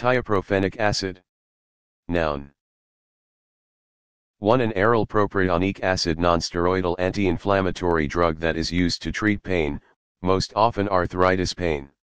Tiaprofenic acid. Noun. 1. An aryl propionic acid nonsteroidal anti-inflammatory drug that is used to treat pain, most often arthritis pain.